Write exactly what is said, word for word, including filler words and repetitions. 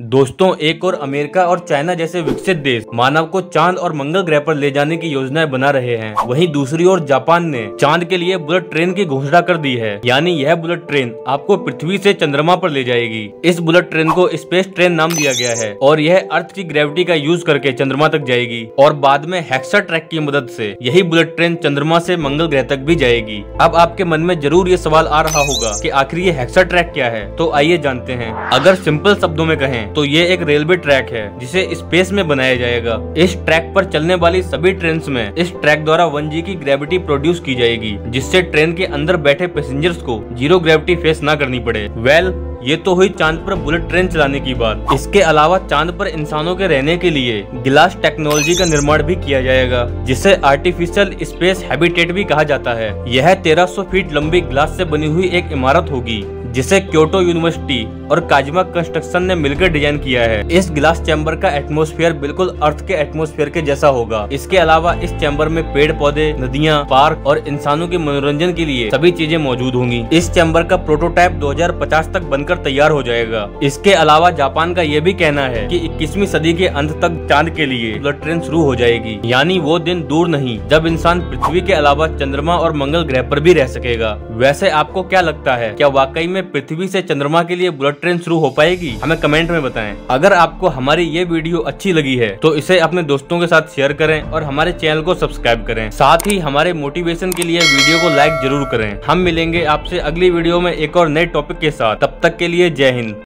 दोस्तों, एक और अमेरिका और चाइना जैसे विकसित देश मानव को चांद और मंगल ग्रह पर ले जाने की योजनाएं बना रहे हैं। वहीं दूसरी ओर जापान ने चांद के लिए बुलेट ट्रेन की घोषणा कर दी है। यानी यह बुलेट ट्रेन आपको पृथ्वी से चंद्रमा पर ले जाएगी। इस बुलेट ट्रेन को स्पेस ट्रेन नाम दिया गया है और यह अर्थ की ग्रेविटी का यूज करके चंद्रमा तक जाएगी और बाद में हेक्सा ट्रैक की मदद से यही बुलेट ट्रेन चंद्रमा से मंगल ग्रह तक भी जाएगी। अब आपके मन में जरूर ये सवाल आ रहा होगा कि आखिर ये हेक्सा ट्रैक क्या है, तो आइए जानते हैं। अगर सिंपल शब्दों में कहें तो ये एक रेलवे ट्रैक है जिसे स्पेस में बनाया जाएगा। इस ट्रैक पर चलने वाली सभी ट्रेन्स में इस ट्रैक द्वारा वन जी की ग्रेविटी प्रोड्यूस की जाएगी, जिससे ट्रेन के अंदर बैठे पैसेंजर्स को जीरो ग्रेविटी फेस ना करनी पड़े। वेल ये तो हुई चांद पर बुलेट ट्रेन चलाने की बात। इसके अलावा चांद पर इंसानों के रहने के लिए ग्लास टेक्नोलॉजी का निर्माण भी किया जाएगा, जिसे आर्टिफिशियल स्पेस हैबिटेट भी कहा जाता है। यह तेरह सौ फीट लंबी ग्लास से बनी हुई एक इमारत होगी जिसे क्योटो यूनिवर्सिटी और काजिमा कंस्ट्रक्शन ने मिलकर डिजाइन किया है। इस ग्लास चैम्बर का एटमॉस्फेयर बिल्कुल अर्थ के एटमॉस्फेयर के जैसा होगा। इसके अलावा इस चैम्बर में पेड़ पौधे, नदियां, पार्क और इंसानों के मनोरंजन के लिए सभी चीजें मौजूद होंगी। इस चैम्बर का प्रोटोटाइप दो हज़ार पचास तक बनकर तैयार हो जाएगा। इसके अलावा जापान का यह भी कहना है कि इक्कीसवीं सदी के अंत तक चांद के लिए बुलेट ट्रेन शुरू हो जाएगी। यानी वो दिन दूर नहीं जब इंसान पृथ्वी के अलावा चंद्रमा और मंगल ग्रह पर भी रह सकेगा। वैसे आपको क्या लगता है, क्या वाकई में पृथ्वी से चंद्रमा के लिए बुलेट ट्रेन शुरू हो पाएगी? हमें कमेंट में बताएं। अगर आपको हमारी ये वीडियो अच्छी लगी है तो इसे अपने दोस्तों के साथ शेयर करें और हमारे चैनल को सब्सक्राइब करें। साथ ही हमारे मोटिवेशन के लिए वीडियो को लाइक जरूर करें। हम मिलेंगे आपसे अगली वीडियो में एक और नए टॉपिक के साथ। तब तक के लिए जय हिंद।